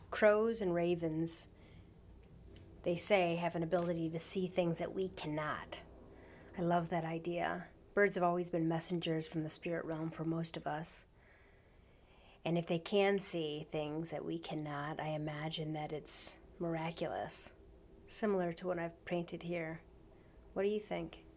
Crows and ravens, they say, have an ability to see things that we cannot. I love that idea. Birds have always been messengers from the spirit realm for most of us. And if they can see things that we cannot, I imagine that it's miraculous, similar to what I've painted here. What do you think?